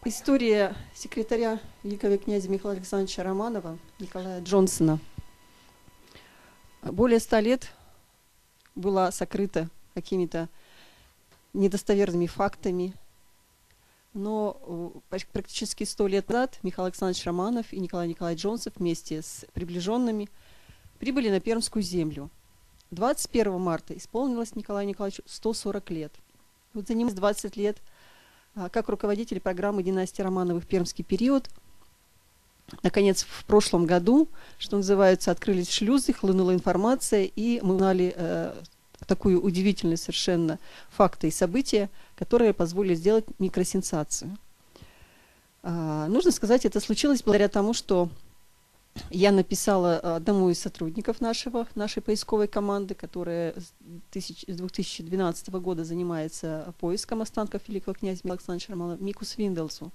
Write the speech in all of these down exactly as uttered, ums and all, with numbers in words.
История секретаря великого князя Михаила Александровича Романова, Николая Джонсона, более ста лет была сокрыта какими-то недостоверными фактами, но практически сто лет назад Михаил Александрович Романов и Николай Николаевич Джонсов вместе с приближенными прибыли на Пермскую землю. двадцать первого марта исполнилось Николаю Николаевичу сто сорок лет. Вот за ним двадцать лет как руководитель программы династии Романовых «Пермский период». Наконец, в прошлом году, что называется, открылись шлюзы, хлынула информация, и мы узнали э, такую удивительную совершенно факты и события, которые позволили сделать микросенсацию. А, нужно сказать, это случилось благодаря тому, что я написала одному из сотрудников нашего, нашей поисковой команды, которая с две тысячи двенадцатого года занимается поиском останков великого князя Михаила Александровича Романова, Мику Свинделсу.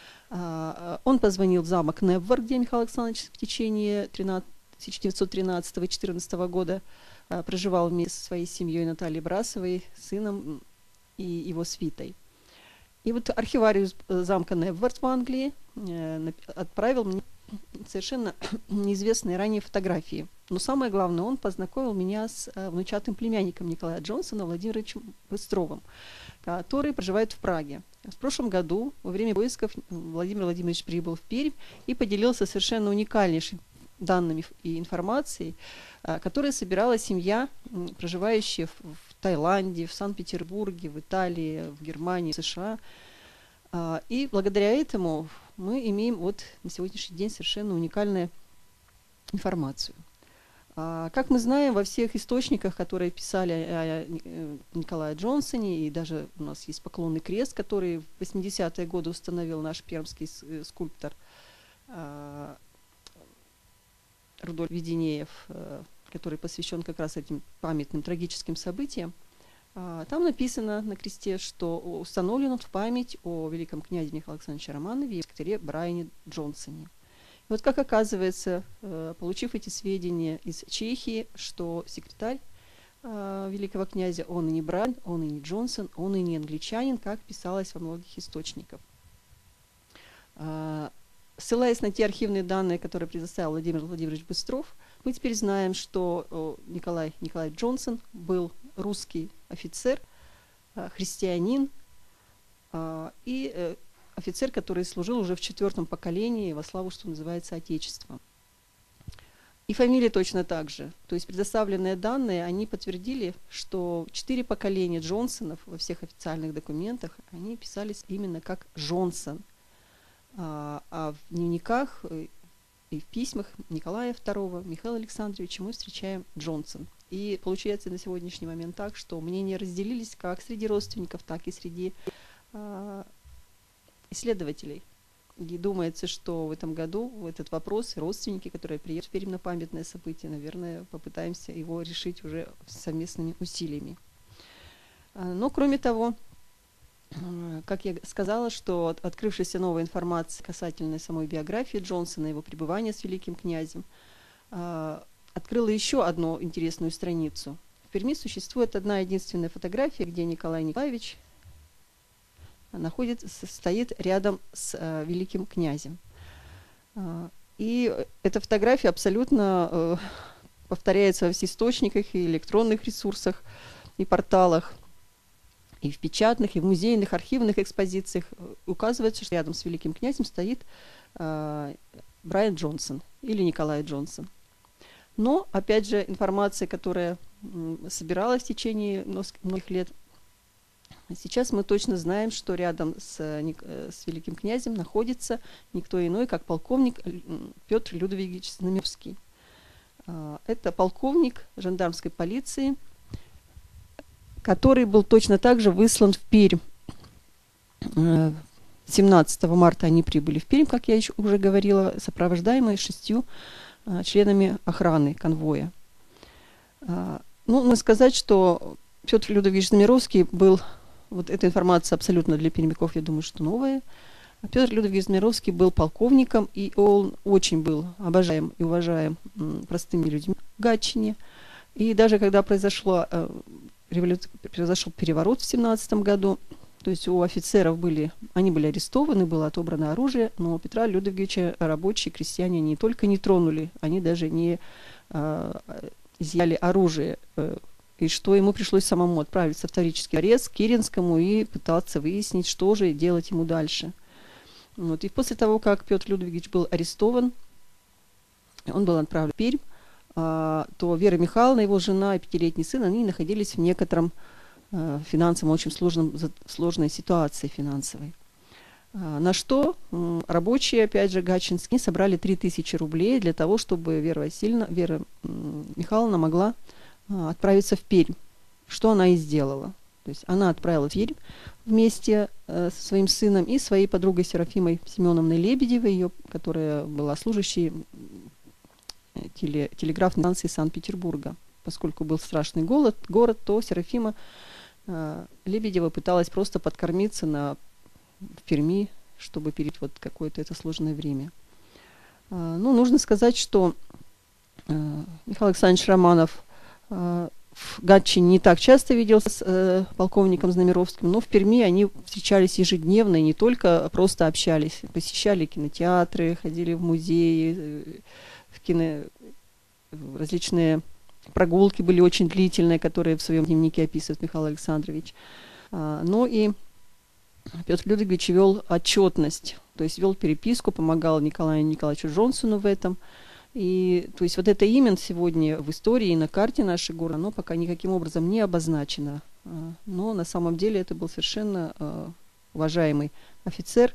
Он позвонил в замок Неввар, где Михаил Александрович в течение тысяча девятьсот тринадцатого — тысяча девятьсот четырнадцатого года проживал вместе со своей семьей Натальей Брасовой, сыном и его свитой. И вот архивариус замка Неввар в Англии отправил мне совершенно неизвестные ранее фотографии. Но самое главное, он познакомил меня с внучатым племянником Николая Джонсона, Владимировичем Быстровым, который проживает в Праге. В прошлом году, во время поисков, Владимир Владимирович прибыл в Пермь и поделился совершенно уникальнейшими данными и информацией, которую собирала семья, проживающая в Таиланде, в Санкт-Петербурге, в Италии, в Германии, в США. И благодаря этому мы имеем вот на сегодняшний день совершенно уникальную информацию. Как мы знаем, во всех источниках, которые писали о Николае Джонсоне, и даже у нас есть поклонный крест, который в восьмидесятые годы установил наш пермский скульптор Рудольф Веденеев, который посвящен как раз этим памятным трагическим событиям, там написано на кресте, что установлен он в память о великом князе Михаиле Александровиче Романове и секретаре Брайане Джонсоне. И вот как оказывается, получив эти сведения из Чехии, что секретарь великого князя, он и не Брайан, он и не Джонсон, он и не англичанин, как писалось во многих источниках. Ссылаясь на те архивные данные, которые предоставил Владимир Владимирович Быстров, мы теперь знаем, что Николай Николаевич Джонсон был русский офицер, христианин и офицер, который служил уже в четвертом поколении во славу, что называется, Отечества. И фамилия точно так же. То есть предоставленные данные, они подтвердили, что четыре поколения Джонсонов во всех официальных документах, они писались именно как Джонсон. А в дневниках и в письмах Николая второго, Михаила Александровича мы встречаем Джонсон. И получается на сегодняшний момент так, что мнения разделились как среди родственников, так и среди э, исследователей. И думается, что в этом году в этот вопрос родственники, которые приедут в Пермь на памятное событие, наверное, попытаемся его решить уже совместными усилиями. Но кроме того, как я сказала, что открывшаяся новая информация касательно самой биографии Джонсона, его пребывания с великим князем, открыла еще одну интересную страницу. В Перми существует одна единственная фотография, где Николай Николаевич находится, стоит рядом с великим князем. И эта фотография абсолютно повторяется во всех источниках и электронных ресурсах, и порталах, и в печатных, и в музейных, архивных экспозициях. Указывается, что рядом с великим князем стоит э, Брайан Джонсон или Николай Джонсон. Но, опять же, информация, которая м, собиралась в течение многих лет, сейчас мы точно знаем, что рядом с, с великим князем находится никто иной, как полковник Петр Людвигович Знамевский. Э, это полковник жандармской полиции, который был точно так же выслан в Пермь. семнадцатого марта они прибыли в Пермь, как я еще уже говорила, сопровождаемые шестью членами охраны конвоя. Ну, нужно сказать, что Петр Людвигович Знамировский был, вот эта информация абсолютно для пермяков, я думаю, что новая. Петр Людвигович Знамировский был полковником, и он очень был обожаем и уважаем простыми людьми в Гатчине. И даже когда произошло Револю... произошел переворот в семнадцатом году, То есть у офицеров были, они были арестованы, было отобрано оружие, но Петра Людвиговича рабочие, крестьяне не только не тронули, они даже не э, изъяли оружие. Э, и что ему пришлось самому отправиться в Таврический дворец к Киренскому и пытаться выяснить, что же делать ему дальше. Вот. И после того, как Петр Людвигович был арестован, он был отправлен в Пермь, э, то Вера Михайловна, его жена и пятилетний сын, они находились в некотором финансово очень сложном, сложной ситуации финансовой. На что рабочие, опять же, гатчинские, собрали три тысячи рублей для того, чтобы Вера Васильевна, Вера Михайловна могла отправиться в Пермь, что она и сделала. То есть она отправилась в Пермь вместе со своим сыном и своей подругой Серафимой Семеновной Лебедевой, ее, которая была служащей теле, телеграфной станции Санкт-Петербурга. Поскольку был страшный голод, город, то Серафима Лебедева пыталась просто подкормиться на, в Перми, чтобы пережить вот какое-то это сложное время. Ну, нужно сказать, что Михаил Александрович Романов в Гатчине не так часто виделся с полковником Знамеровским, но в Перми они встречались ежедневно и не только просто общались, посещали кинотеатры, ходили в музеи, в кино, в различные прогулки были очень длительные, которые в своем дневнике описывает Михаил Александрович. Но и Петр Людвигович вел отчетность, то есть вел переписку, помогал Николаю Николаевичу Джонсону в этом. И то есть вот это имя сегодня в истории и на карте нашей города, оно пока никаким образом не обозначено. Но на самом деле это был совершенно уважаемый офицер.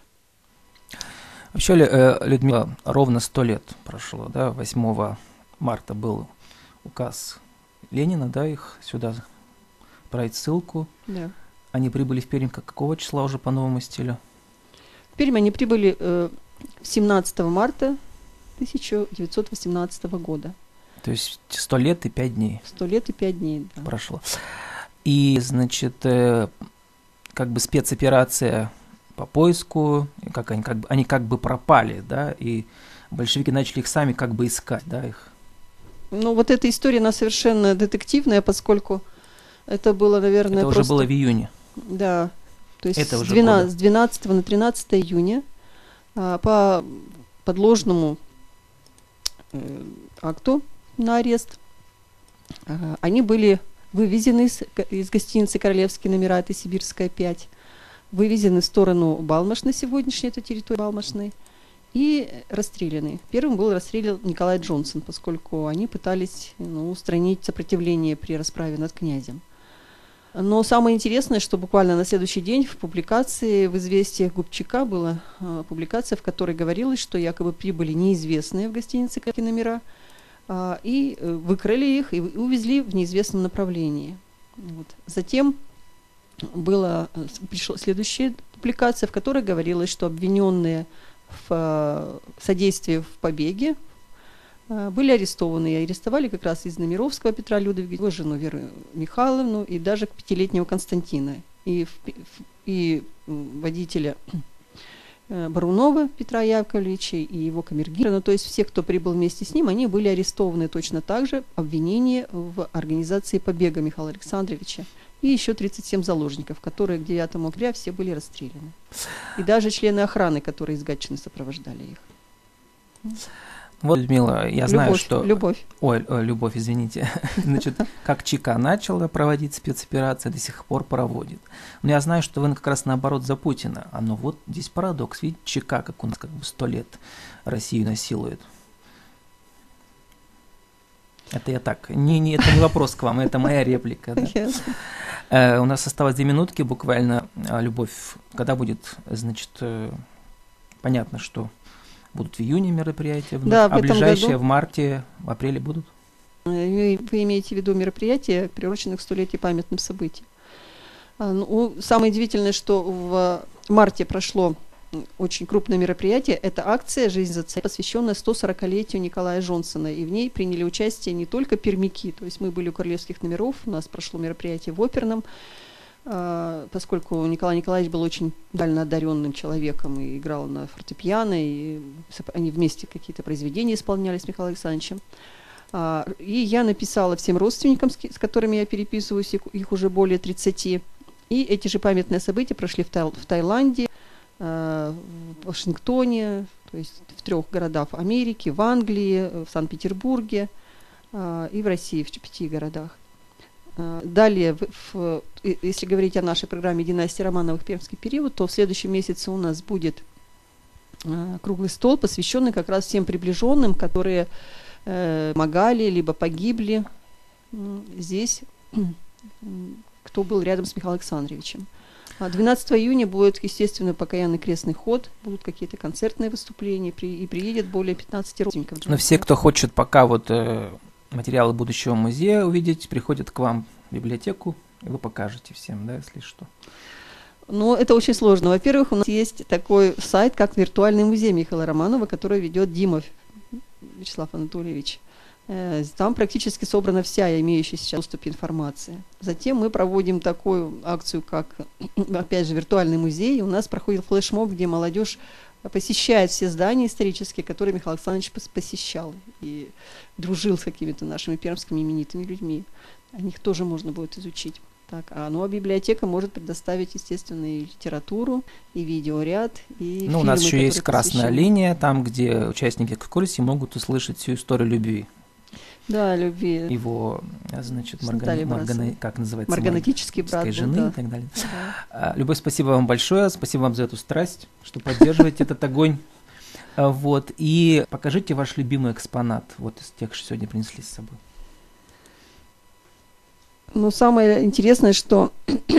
Вообще, Людмила, ровно сто лет прошло, да, восьмого марта был указ Ленина, да, их сюда отправить ссылку. Да. Они прибыли в Пермь какого числа уже по новому стилю? В Пермь они прибыли э, семнадцатого марта тысяча девятьсот восемнадцатого года. То есть сто лет и пять дней. Сто лет и пять дней, да. Прошло. И, значит, э, как бы спецоперация по поиску, как они, как бы, они как бы пропали, да, и большевики начали их сами как бы искать, да, их. Ну, вот эта история, она совершенно детективная, поскольку это было, наверное, это просто... уже было в июне. Да, то есть это с, уже двенадцатого, с двенадцатого на тринадцатое июня а, по подложному э, акту на арест а, они были вывезены из, из гостиницы «Королевские номера», это Сибирская, пять, вывезены в сторону Балмаш, на сегодняшней этой территории Балмашной, и расстреляны. Первым был расстрелян Николай Джонсон, поскольку они пытались ну, устранить сопротивление при расправе над князем. Но самое интересное, что буквально на следующий день в публикации, в «Известиях» Губчака была э, публикация, в которой говорилось, что якобы прибыли неизвестные в гостинице «Какие номера», э, и э, выкрали их и увезли в неизвестном направлении. Вот. Затем была э, пришла следующая публикация, в которой говорилось, что обвиненные в э, содействии в побеге э, были арестованы. И арестовали как раз из Знамеровского Петра Людвиговича, его жену Веру Михайловну и даже пятилетнего Константина. И, в, и водителя э, Барунова Петра Яковлевича и его камергера. Ну, то есть все, кто прибыл вместе с ним, они были арестованы точно так же. Обвинение в организации побега Михаила Александровича. И еще тридцать семь заложников, которые к девятому октября все были расстреляны. И даже члены охраны, которые из Гатчины сопровождали их. Вот, Людмила, я любовь, знаю, что... Любовь. Ой, ой, любовь, извините. Значит, как ЧК начала проводить спецоперации, до сих пор проводит. Но я знаю, что вы как раз наоборот за Путина. А ну вот здесь парадокс. Видите, ЧК, как у нас как бы сто лет Россию насилует. Это я так. Не, не, это не вопрос к вам, это моя реплика. Да? Yes. Э, у нас осталось две минутки буквально. Любовь, когда будет, значит, э, понятно, что будут в июне мероприятия, вновь, да, а в этом ближайшие году... в марте, в апреле будут? Вы, вы имеете в виду мероприятия, приуроченных к столетию памятным событиям. А, ну, самое удивительное, что в марте прошло очень крупное мероприятие. Это акция «Жизнь за царя», посвященная сто сорокалетию Николая Джонсона. И в ней приняли участие не только пермяки. То есть мы были у Королевских номеров, у нас прошло мероприятие в Оперном, поскольку Николай Николаевич был очень дально одаренным человеком и играл на фортепиано, и они вместе какие-то произведения исполняли с Михаилом Александровичем. И я написала всем родственникам, с которыми я переписываюсь, их уже более тридцати, И эти же памятные события прошли в, Тай- в Таиланде, э, в Вашингтоне, то есть в трех городах Америки, в Англии, в Санкт-Петербурге э, и в России, в пяти городах. Э, далее, в, в, если говорить о нашей программе «Династия Романовых. Пермский период», то в следующем месяце у нас будет э, круглый стол, посвященный как раз всем приближенным, которые э, помогали, либо погибли э, здесь, э, кто был рядом с Михаилом Александровичем. двенадцатого июня будет, естественно, покаянный крестный ход, будут какие-то концертные выступления, при, и приедет более пятнадцати родственников. Но все, кто хочет пока вот э, материалы будущего музея увидеть, приходят к вам в библиотеку, и вы покажете всем, да, если что. Ну, это очень сложно. Во-первых, у нас есть такой сайт, как «Виртуальный музей» Михаила Романова, который ведет Димов Вячеслав Анатольевич. Там практически собрана вся имеющаяся сейчас доступ информация. Затем мы проводим такую акцию, как, опять же, «Виртуальный музей». У нас проходит флешмоб, где молодежь посещает все здания исторические, которые Михаил Александрович посещал и дружил с какими-то нашими пермскими именитыми людьми. О них тоже можно будет изучить. Так, а, ну, а библиотека может предоставить, естественно, и литературу, и видеоряд, и Ну, фильмы, у нас еще есть красная посвящены. линия, там, где участники экскурсии могут услышать всю историю любви. Да, любви. Его, значит, С Маргани... Натальей Маргани... Борисовной. как называется? Марганатический брат был, жены да. и так далее. Да. А, Любовь, спасибо вам большое, спасибо вам за эту страсть, что поддерживаете этот огонь. А, Вот, и покажите ваш любимый экспонат, вот из тех, что сегодня принесли с собой. Но самое интересное, что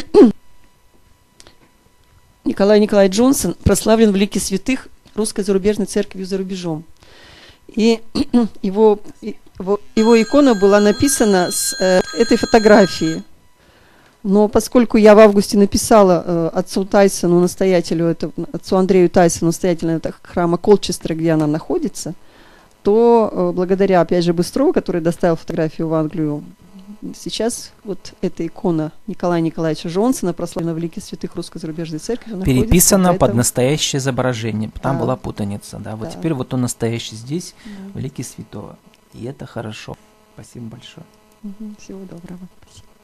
Николай Николаевич Джонсон прославлен в лике святых Русской зарубежной церковью за рубежом. И его, его, его икона была написана с э, этой фотографии. Но поскольку я в августе написала э, отцу Тайсону, настоятелю, это, отцу Андрею Тайсону, настоятелю этого храма Колчестера, где она находится, то э, благодаря, опять же, Быстрову, который доставил фотографию в Англию, сейчас вот эта икона Николая Николаевича Джонсона, прославлена в лике святых Русской зарубежной церкви, Переписана под этом... настоящее изображение. Там Да. была путаница, да. Вот Да. теперь вот он настоящий здесь, Да. в лике святого. И это хорошо. Спасибо большое. Мгм. Всего доброго. Спасибо.